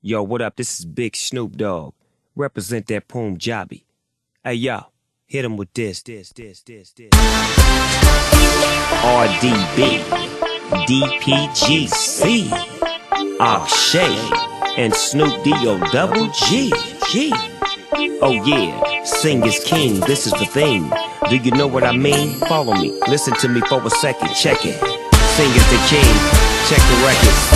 Yo, what up? This is Big Snoop Dogg. Represent that Punjabi. Hey, yo, hit him with this. RDB, DPGC, Akshay, and Snoop D-O-double-G. Oh yeah, sing is king, this is the thing. Do you know what I mean? Follow me, listen to me for a second, check it. Sing is the king, check the record.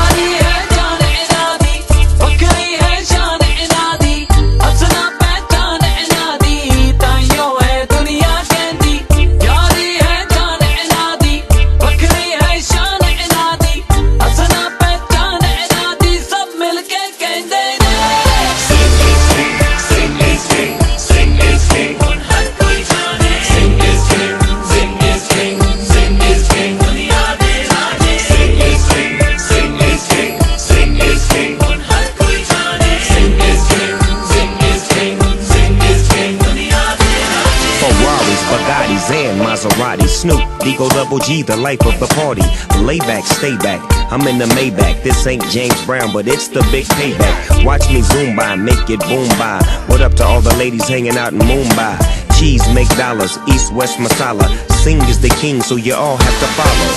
And Maserati, Snoop, D-O-double-G, the life of the party. Lay back, stay back, I'm in the Maybach. This ain't James Brown, but it's the big payback. Watch me zoom by, make it boom by. What up to all the ladies hanging out in Mumbai? Cheese make dollars, East West masala. Sing is the king, so you all have to follow.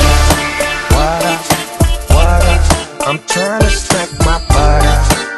What up? I'm trying to stack my butter.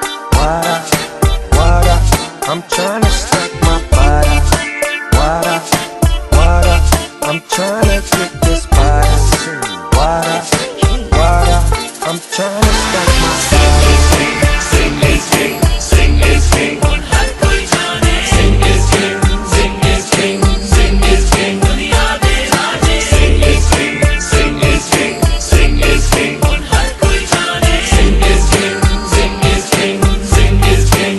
What up? I'm trying to stack my butter. What up? I'm trying to get this body. What up? I'm trying to stack my body. Sing is king, sing is king. Sing is king, sing is king, sing is king. Sing is king, sing is king, sing is king. Sing is king, sing is king, sing is king.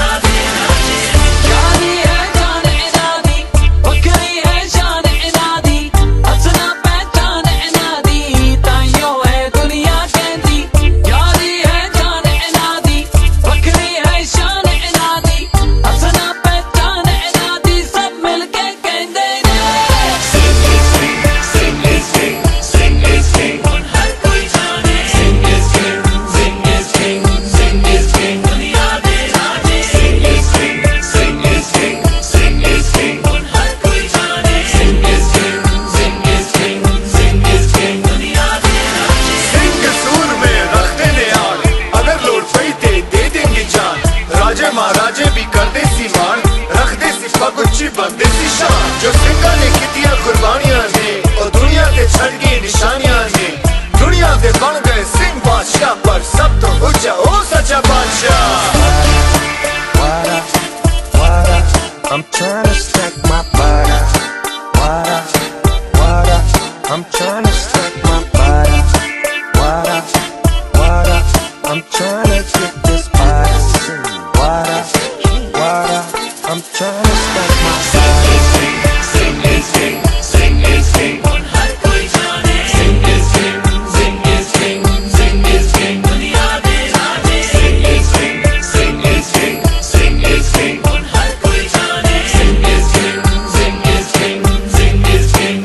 महाराजे भी कर दे सी मान, रख दे सी पगुच्ची बंदे सी शान। जो सिंगा ने कितिया कुर्बानियां ने और दुनिया के छड़ गई निशानियां ने, दुनिया के बन गए सिंह बादशाह, पर सब तो ऊंचा ओ सच्चा बादशाह। I'm trying to stack my butter. What up? I'm trying to stack my butter. What up? I'm trying to get this butter. What up? I'm trying to stack my body. Sing is king, sing is king. Sing is king, sing is king, sing is king. Sing is king, sing is king, sing is king. Sing is king, sing is king, sing is king.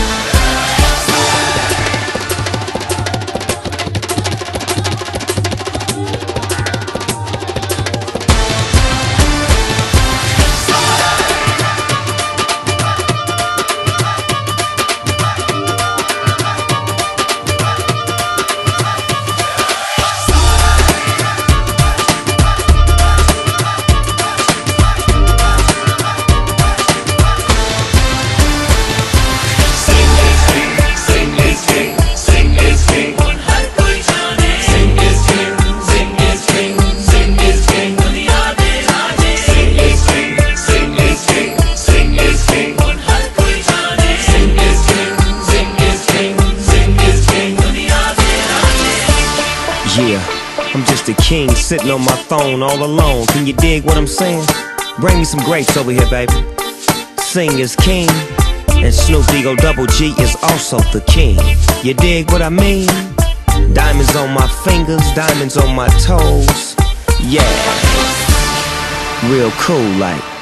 Yeah, I'm just a king sitting on my throne all alone. Can you dig what I'm saying? Bring me some grapes over here, baby. Sing is king, and Snoop D-O-double-G is also the king. You dig what I mean? Diamonds on my fingers, diamonds on my toes. Yeah, real cool like.